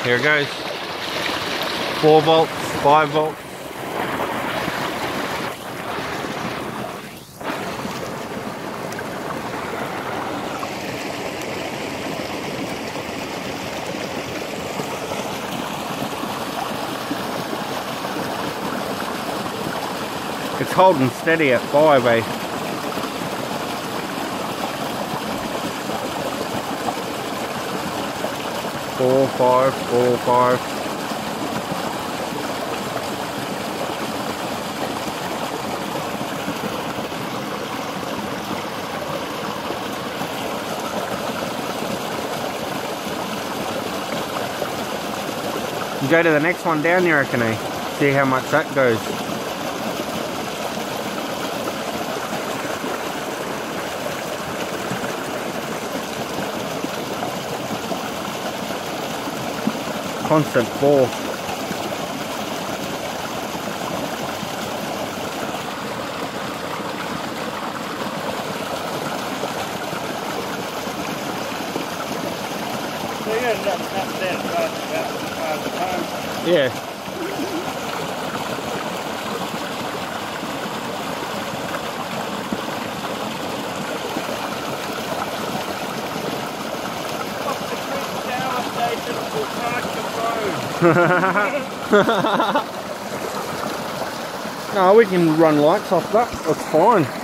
Here it goes. 4 volts, 5 volts. It's holding steady at 5, eh? Four, five, 4, 5. You go to the next one down there, I reckon, eh? See how much that goes. Constant 4. So you ended up snapping down about the time. Yeah. No, we can run lights off that, that's fine.